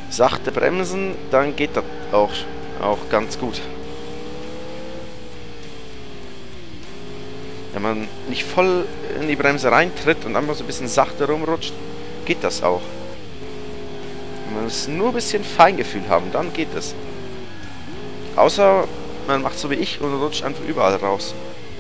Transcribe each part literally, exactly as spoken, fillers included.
sachte bremsen, dann geht das auch, auch ganz gut. Wenn man nicht voll in die Bremse reintritt und einfach so ein bisschen sachte rumrutscht, geht das auch. Man muss nur ein bisschen Feingefühl haben, dann geht es. Außer man macht so wie ich und rutscht einfach überall raus.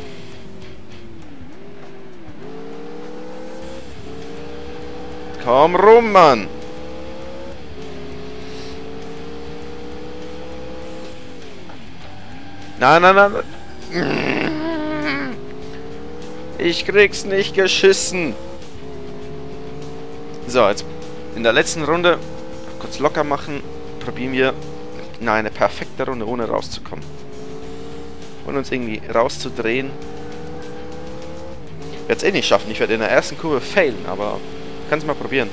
Komm rum, Mann! Nein, nein, nein. Ich krieg's nicht geschissen. So, jetzt in der letzten Runde kurz locker machen. Probieren wir na, eine perfekte Runde, ohne rauszukommen. Und uns irgendwie rauszudrehen. Ich werde es eh nicht schaffen. Ich werde in der ersten Kurve failen, aber kann's mal probieren.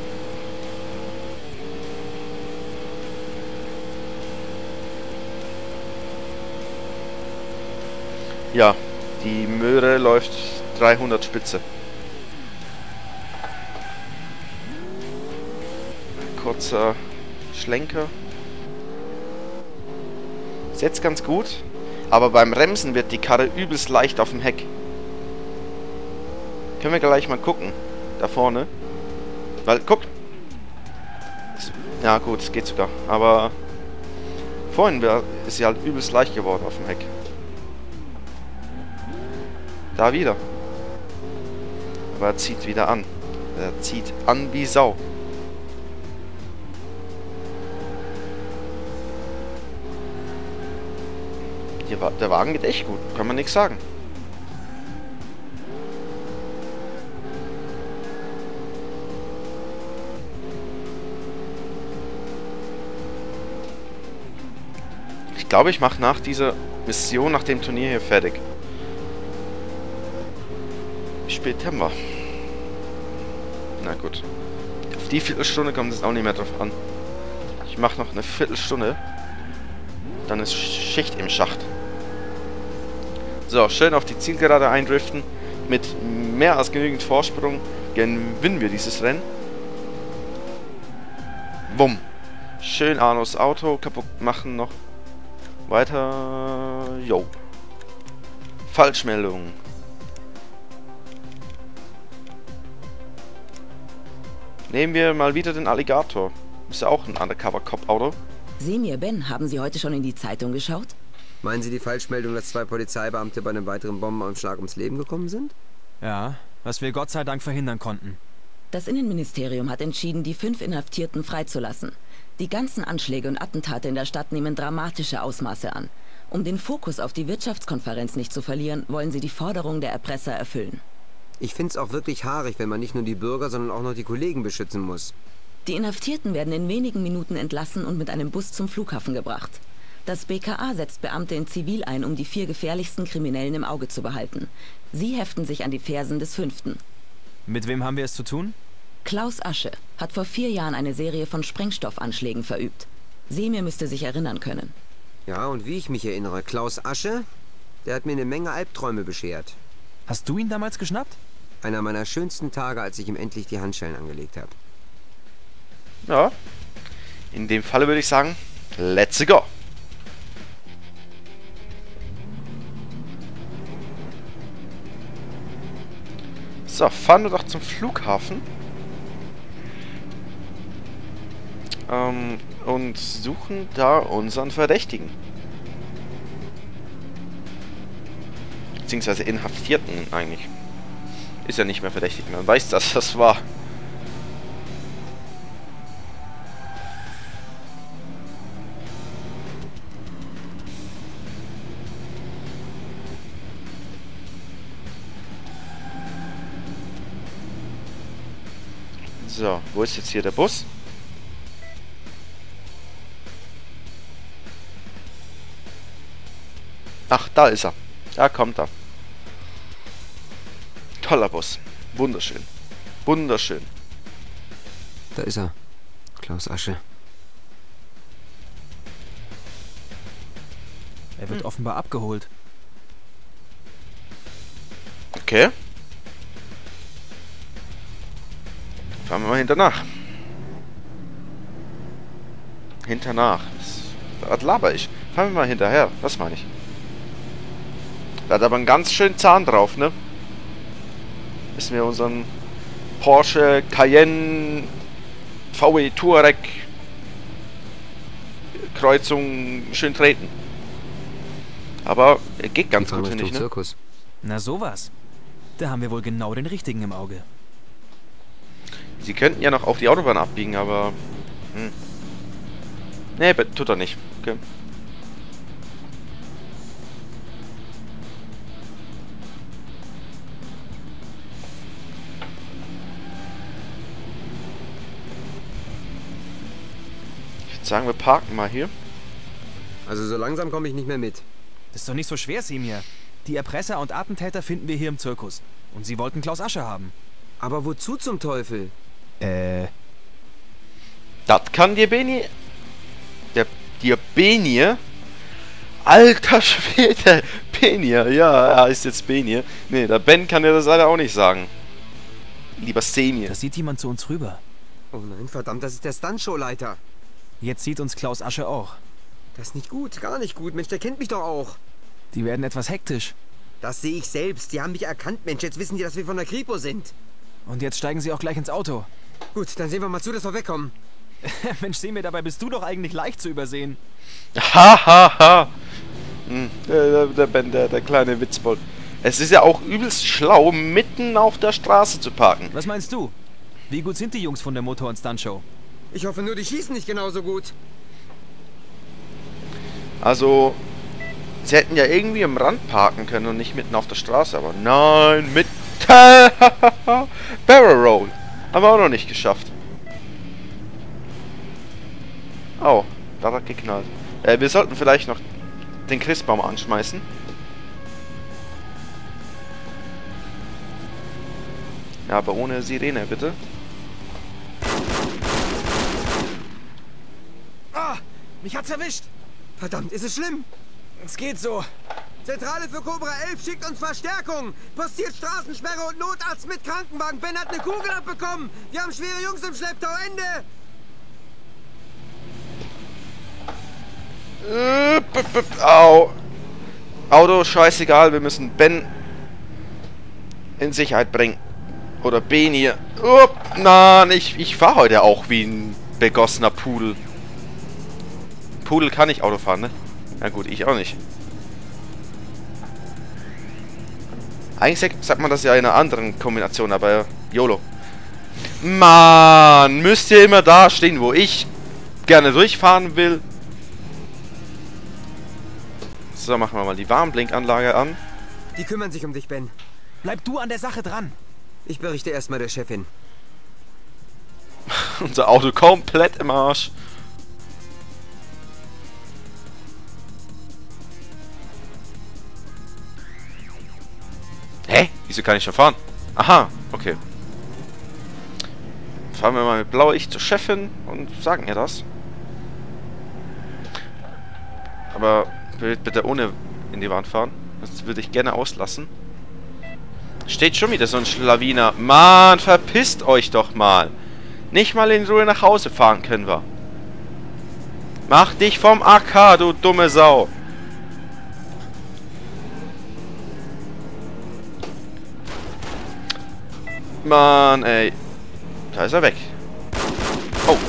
Ja, die Möhre läuft dreihundert Spitze. Kurzer Schlenker. Ist jetzt ganz gut, aber beim Bremsen wird die Karre übelst leicht auf dem Heck. Können wir gleich mal gucken. Da vorne. Weil, guck. Ja gut, es geht sogar. Aber vorhin ist sie halt übelst leicht geworden auf dem Heck. Da wieder. Aber er zieht wieder an. Er zieht an wie Sau. Der Wagen geht echt gut. Kann man nichts sagen. Ich glaube, ich mache nach dieser Mission, nach dem Turnier hier fertig. Wie spät haben wir? Na gut. Auf die Viertelstunde kommt es auch nicht mehr drauf an. Ich mache noch eine Viertelstunde. Dann ist Schicht im Schacht. So, schön auf die Zielgerade eindriften. Mit mehr als genügend Vorsprung gewinnen wir dieses Rennen. Bumm. Schön Arnos Auto kaputt machen noch. Weiter. Jo. Falschmeldung. Nehmen wir mal wieder den Alligator. Ist ja auch ein Undercover-Cop-Auto. Semir Ben, haben Sie heute schon in die Zeitung geschaut? Meinen Sie die Falschmeldung, dass zwei Polizeibeamte bei einem weiteren Bombenanschlag ums Leben gekommen sind? Ja, was wir Gott sei Dank verhindern konnten. Das Innenministerium hat entschieden, die fünf Inhaftierten freizulassen. Die ganzen Anschläge und Attentate in der Stadt nehmen dramatische Ausmaße an. Um den Fokus auf die Wirtschaftskonferenz nicht zu verlieren, wollen sie die Forderungen der Erpresser erfüllen. Ich find's auch wirklich haarig, wenn man nicht nur die Bürger, sondern auch noch die Kollegen beschützen muss. Die Inhaftierten werden in wenigen Minuten entlassen und mit einem Bus zum Flughafen gebracht. Das B K A setzt Beamte in Zivil ein, um die vier gefährlichsten Kriminellen im Auge zu behalten. Sie heften sich an die Fersen des Fünften. Mit wem haben wir es zu tun? Klaus Asche hat vor vier Jahren eine Serie von Sprengstoffanschlägen verübt. Semir müsste sich erinnern können. Ja, und wie ich mich erinnere, Klaus Asche, der hat mir eine Menge Albträume beschert. Hast du ihn damals geschnappt? Einer meiner schönsten Tage, als ich ihm endlich die Handschellen angelegt habe. Ja. In dem Falle würde ich sagen, let's go. So, fahren wir doch zum Flughafen. Ähm, und suchen da unseren Verdächtigen. Beziehungsweise Inhaftierten eigentlich. Ist ja nicht mehr verdächtig, man weiß, dass das war. So, wo ist jetzt hier der Bus? Ach, da ist er. Da kommt er. Toller Bus. Wunderschön. Wunderschön. Da ist er. Klaus Asche. Er wird hm. offenbar abgeholt. Okay. Fahren wir mal hinter nach. hinternach. Das, das laber ich. Fahren wir mal hinterher. Das meine ich. Da hat aber einen ganz schönen Zahn drauf, ne? Müssen wir unseren Porsche Cayenne V W Touareg Kreuzung schön treten. Aber er geht ganz gut, finde ich, ne? Zirkus. Na sowas. Da haben wir wohl genau den richtigen im Auge. Sie könnten ja noch auf die Autobahn abbiegen, aber... Hm. Nee, tut er nicht. Okay. Ich würde sagen, wir parken mal hier. Also so langsam komme ich nicht mehr mit. Das ist doch nicht so schwer, Semir. Die Erpresser und Attentäter finden wir hier im Zirkus. Und sie wollten Klaus Asche haben. Aber wozu zum Teufel? Äh... Das kann dir Beni... Der... Dir Beni... Alter Schwede! Beni, ja, er heißt jetzt Beni. Nee, der Ben kann dir das leider auch nicht sagen. Lieber Semir. Da sieht jemand zu uns rüber. Oh nein, verdammt, das ist der Stuntshow-Leiter. Jetzt sieht uns Klaus Asche auch. Das ist nicht gut, gar nicht gut. Mensch, der kennt mich doch auch. Die werden etwas hektisch. Das sehe ich selbst. Die haben mich erkannt, Mensch. Jetzt wissen die, dass wir von der Kripo sind. Und jetzt steigen sie auch gleich ins Auto. Gut, dann sehen wir mal zu, dass wir wegkommen. Mensch, Semir, dabei bist du doch eigentlich leicht zu übersehen. Ha, ha, ha. Hm, der, der Ben, der, der kleine Witzbold. Es ist ja auch übelst schlau, mitten auf der Straße zu parken. Was meinst du? Wie gut sind die Jungs von der Motor- und Stuntshow? Ich hoffe nur, die schießen nicht genauso gut. Also, sie hätten ja irgendwie am Rand parken können und nicht mitten auf der Straße, aber nein, mitten... Barrel Roll. Haben wir auch noch nicht geschafft. Oh, da hat geknallt. Äh, wir sollten vielleicht noch den Christbaum anschmeißen. Ja, aber ohne Sirene, bitte. Ah, mich hat's erwischt. Verdammt, ist es schlimm? Es geht so. Zentrale für Cobra elf schickt uns Verstärkung. Postiert Straßensperre und Notarzt mit Krankenwagen. Ben hat eine Kugel abbekommen. Wir haben schwere Jungs im Schlepptau. Ende. Äh, b -b -b Au. Auto, scheißegal. Wir müssen Ben in Sicherheit bringen. Oder Beni. Oh, nein, ich, ich fahre heute auch wie ein begossener Pudel. Pudel kann nicht Auto fahren, ne? Na gut, ich auch nicht. Eigentlich sagt man das ja in einer anderen Kombination, aber YOLO. Mann, müsst ihr immer da stehen, wo ich gerne durchfahren will. So, machen wir mal die Warnblinkanlage an. Die kümmern sich um dich, Ben. Bleib du an der Sache dran. Ich berichte erstmal der Chefin. Unser Auto komplett im Arsch. Hä? Wieso kann ich schon fahren? Aha, okay. Fahren wir mal mit Blaulicht zur Chefin und sagen ihr das. Aber bitte ohne in die Wand fahren. Das würde ich gerne auslassen. Steht schon wieder so ein Schlawiner. Mann, verpisst euch doch mal. Nicht mal in Ruhe nach Hause fahren können wir. Mach dich vom A K, du dumme Sau. Mann, ey. Da ist er weg. Oh.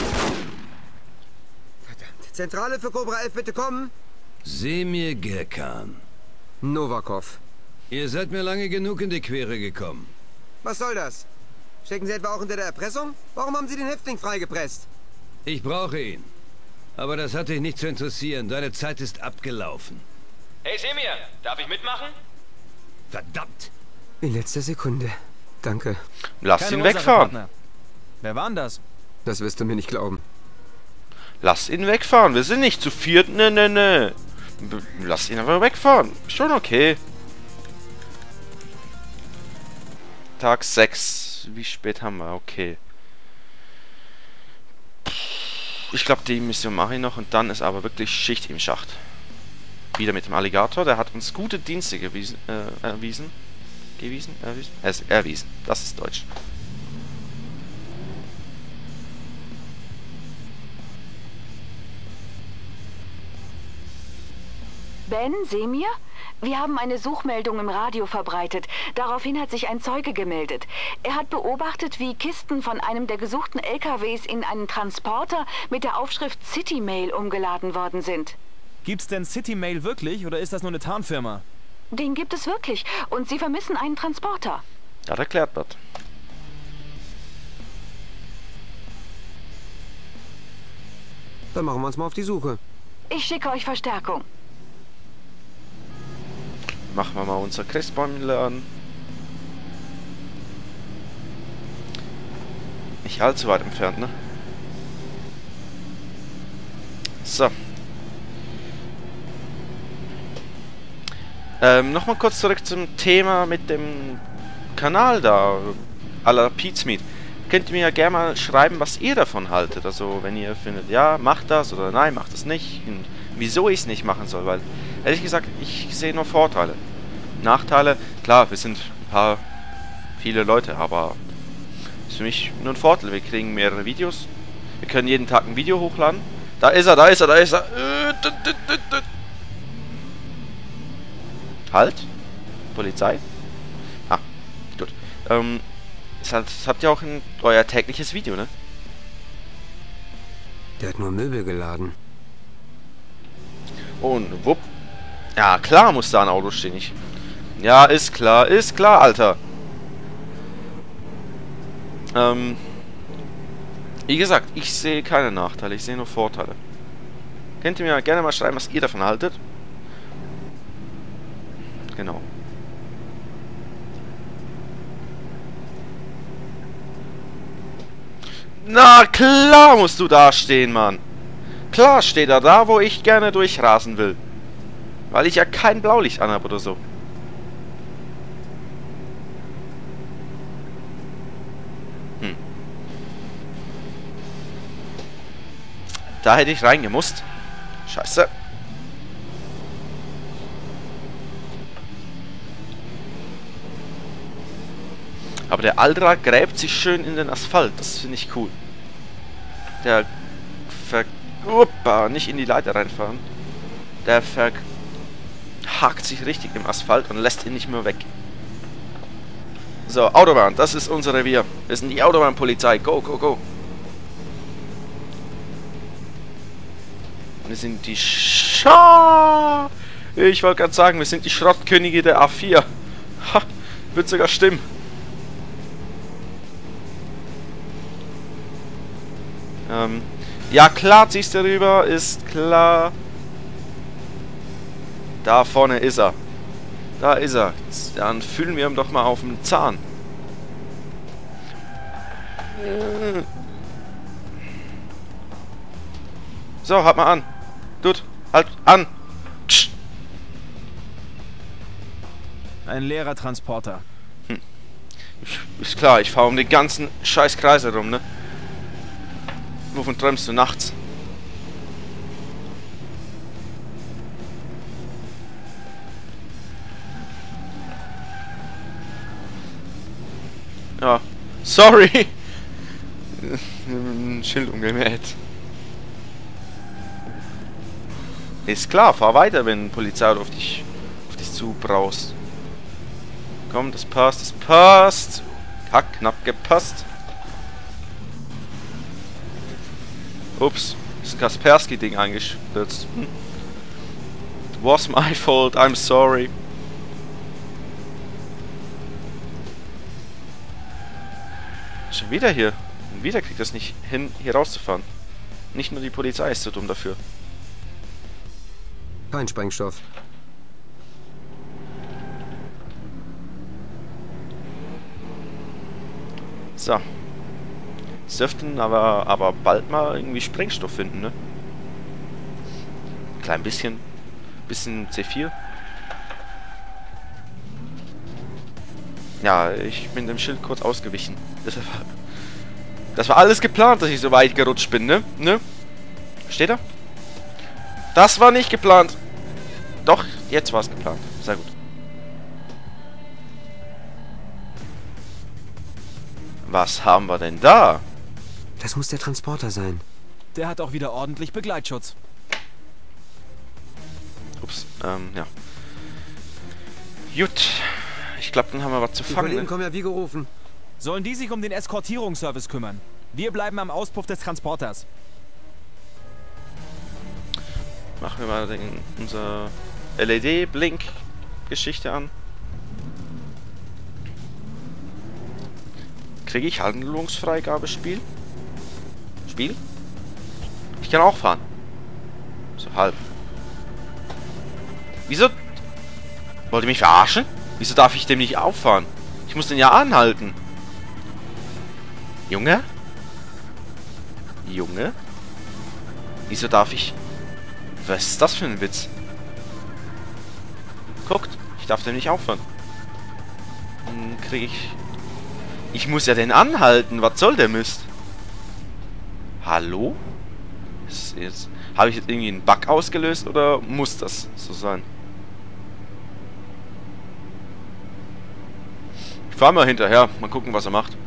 Verdammt. Zentrale für Cobra elf, bitte kommen. Semir Gerkan. Novakov. Ihr seid mir lange genug in die Quere gekommen. Was soll das? Stecken Sie etwa auch unter der Erpressung? Warum haben Sie den Häftling freigepresst? Ich brauche ihn. Aber das hat dich nicht zu interessieren. Deine Zeit ist abgelaufen. Hey Semir, darf ich mitmachen? Verdammt! In letzter Sekunde. Danke. Lass Keine ihn Ursache, wegfahren. Partner. Wer war denn das? Das wirst du mir nicht glauben. Lass ihn wegfahren. Wir sind nicht zu viert. Ne, ne, ne. Lass ihn einfach wegfahren. Schon okay. Tag sechs. Wie spät haben wir? Okay. Ich glaube, die Mission mache ich noch und dann ist aber wirklich Schicht im Schacht. Wieder mit dem Alligator. Der hat uns gute Dienste gewiesen, äh, erwiesen. Gewiesen? Erwiesen? Er erwiesen. Das ist Deutsch. Ben, Semir? Wir haben eine Suchmeldung im Radio verbreitet. Daraufhin hat sich ein Zeuge gemeldet. Er hat beobachtet, wie Kisten von einem der gesuchten L K Ws in einen Transporter mit der Aufschrift City Mail umgeladen worden sind. Gibt's denn City Mail wirklich oder ist das nur eine Tarnfirma? Den gibt es wirklich und sie vermissen einen Transporter. Das erklärt was. Dann machen wir uns mal auf die Suche. Ich schicke euch Verstärkung. Machen wir mal unser Christbäumle an. Nicht allzu weit entfernt, ne? So. Ähm, nochmal kurz zurück zum Thema mit dem Kanal da, à la Pizmeet. Könnt ihr mir ja gerne mal schreiben, was ihr davon haltet. Also, wenn ihr findet, ja, macht das oder nein, macht das nicht. Und wieso ich es nicht machen soll, weil, ehrlich gesagt, ich sehe nur Vorteile. Nachteile, klar, wir sind ein paar, viele Leute, aber ist für mich nur ein Vorteil. Wir kriegen mehrere Videos. Wir können jeden Tag ein Video hochladen. Da ist er, da ist er, da ist er. Halt. Polizei. Ah, gut. Ähm, das habt ihr auch in euer tägliches Video, ne? Der hat nur Möbel geladen. Und wupp. Ja, klar muss da ein Auto stehen. Ich ja, ist klar, ist klar, Alter. Ähm, wie gesagt, ich sehe keine Nachteile, ich sehe nur Vorteile. Könnt ihr mir gerne mal schreiben, was ihr davon haltet? Genau. Na klar musst du da stehen, Mann. Klar steht er da, wo ich gerne durchrasen will. Weil ich ja kein Blaulicht anhabe oder so. Hm. Da hätte ich reingemusst. Scheiße. Aber der Aldra gräbt sich schön in den Asphalt. Das finde ich cool. Der ver... Uppa, nicht in die Leiter reinfahren. Der verhakt sich richtig im Asphalt und lässt ihn nicht mehr weg. So, Autobahn. Das ist unser Revier. Wir sind die Autobahnpolizei. Go, go, go. Wir sind die Scha... Ich wollte gerade sagen, wir sind die Schrottkönige der A vier. Ha, wird sogar stimmen. Ähm, ja klar, ziehst du rüber, ist klar. Da vorne ist er. Da ist er. Dann fühlen wir ihn doch mal auf den Zahn. So, halt mal an. Dude, halt an. Tsch. Ein leerer Transporter. Hm. Ist klar, ich fahre um den ganzen scheiß Kreis herum, ne? Wovon träumst du nachts? Ja. Sorry! Ein Schild umgemäht. Ist klar, fahr weiter, wenn ein Polizei auf dich, auf dich zubraust. Komm, das passt, das passt. Hat knapp gepasst. Ups, ist ein Kaspersky-Ding eingestürzt. Hm. It was my fault, I'm sorry. Schon wieder hier. Und wieder kriegt das nicht hin, hier rauszufahren. Nicht nur die Polizei ist so dumm dafür. Kein Sprengstoff. So. Sie dürften aber, aber bald mal irgendwie Sprengstoff finden, ne? Klein bisschen. Bisschen C vier. Ja, ich bin dem Schild kurz ausgewichen. Das war, das war alles geplant, dass ich so weit gerutscht bin, ne? Ne? Steht er? Das war nicht geplant. Doch, jetzt war es geplant. Sehr gut. Was haben wir denn da? Das muss der Transporter sein. Der hat auch wieder ordentlich Begleitschutz. Ups. Ähm, ja. Gut. Ich glaube, dann haben wir was zu Die fangen. Kollegen Ne? kommen ja wie gerufen. Sollen die sich um den Eskortierungsservice kümmern? Wir bleiben am Auspuff des Transporters. Machen wir mal den, unser L E D-Blink-Geschichte an. Kriege ich Handlungsfreigabe Spiel? Spiel? Ich kann auch fahren. So halb. Wieso? Wollt ihr mich verarschen? Wieso darf ich dem nicht auffahren? Ich muss den ja anhalten. Junge? Junge? Wieso darf ich... Was ist das für ein Witz? Guckt, ich darf den nicht auffahren. Dann kriege ich... Ich muss ja den anhalten. Was soll der Mist? Hallo? Ist jetzt... Habe ich jetzt irgendwie einen Bug ausgelöst oder muss das so sein? Ich fahre mal hinterher. Mal gucken, was er macht.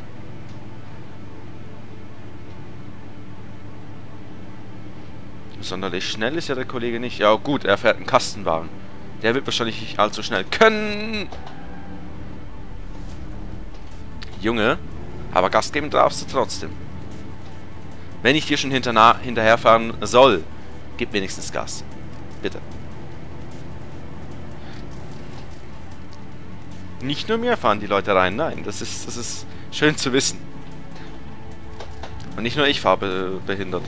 Sonderlich schnell ist ja der Kollege nicht. Ja gut, er fährt einen Kastenwagen. Der wird wahrscheinlich nicht allzu schnell können. Junge, aber Gas geben darfst du trotzdem. Wenn ich dir schon hinterherfahren soll, gib wenigstens Gas. Bitte. Nicht nur mir fahren die Leute rein, nein, das ist, das ist schön zu wissen. Und nicht nur ich fahre be behindert.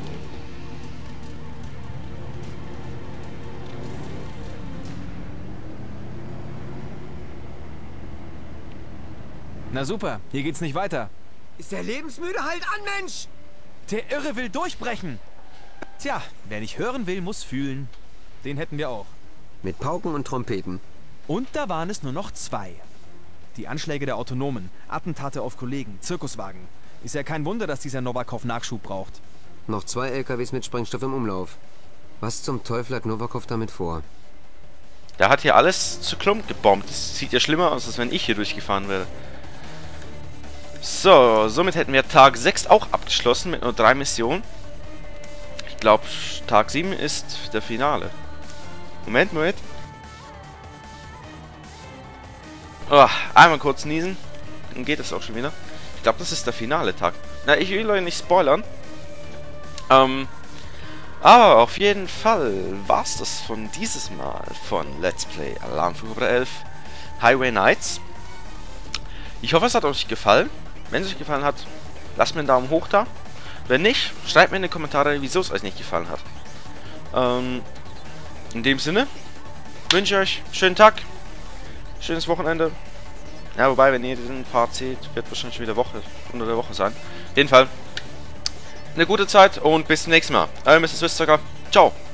Na super, hier geht's nicht weiter. Ist der lebensmüde? Halt an, Mensch! Der Irre will durchbrechen. Tja, wer nicht hören will, muss fühlen. Den hätten wir auch. Mit Pauken und Trompeten. Und da waren es nur noch zwei. Die Anschläge der Autonomen, Attentate auf Kollegen, Zirkuswagen. Ist ja kein Wunder, dass dieser Novikov Nachschub braucht. Noch zwei L K Ws mit Sprengstoff im Umlauf. Was zum Teufel hat Novikov damit vor? Der hat hier alles zu Klump gebombt. Das sieht ja schlimmer aus, als wenn ich hier durchgefahren wäre. So, somit hätten wir Tag sechs auch abgeschlossen mit nur drei Missionen. Ich glaube, Tag sieben ist der Finale. Moment, Moment. Oh, einmal kurz niesen. Dann geht es auch schon wieder. Ich glaube, das ist der finale Tag. Na, ich will euch nicht spoilern. Ähm, aber auf jeden Fall war es das von dieses Mal von Let's Play Alarm für Cobra elf Highway Nights. Ich hoffe, es hat euch gefallen. Wenn es euch gefallen hat, lasst mir einen Daumen hoch da. Wenn nicht, schreibt mir in die Kommentare, wieso es euch nicht gefallen hat. Ähm, in dem Sinne, wünsche ich euch einen schönen Tag, schönes Wochenende. Ja, wobei, wenn ihr diesen Part seht, wird wahrscheinlich wieder Woche, unter der Woche sein. Auf jeden Fall, eine gute Zeit und bis zum nächsten Mal. Euer Mister Swisszucker. Ciao.